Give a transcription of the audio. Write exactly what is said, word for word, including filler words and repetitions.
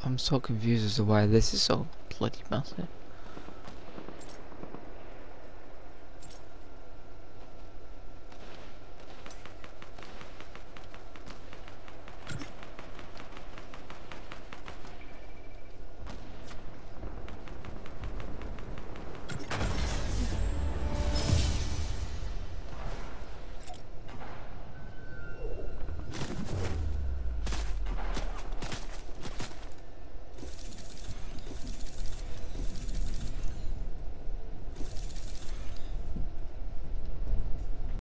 I'm so confused as to why this is so bloody massive.